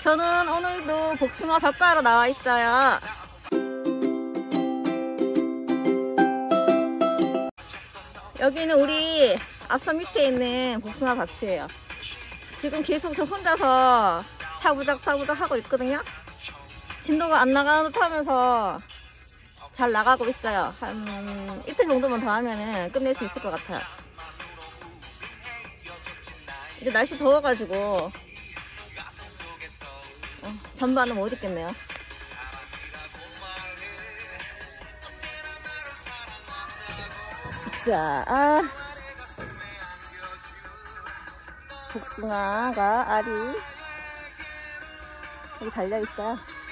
저는 오늘도 복숭아 젓가락으로 나와 있어요. 여기는 우리 앞선 밑에 있는 복숭아 밭이에요. 지금 계속 저 혼자서 사부작 하고 있거든요. 진도가 안 나가는 듯 하면서 잘 나가고 있어요. 한 이틀 정도만 더 하면은 끝낼 수 있을 것 같아요. 이제 날씨 더워가지고 잠바는 못 입겠네요. 자, 복숭아가 알이 여기 달려있어요.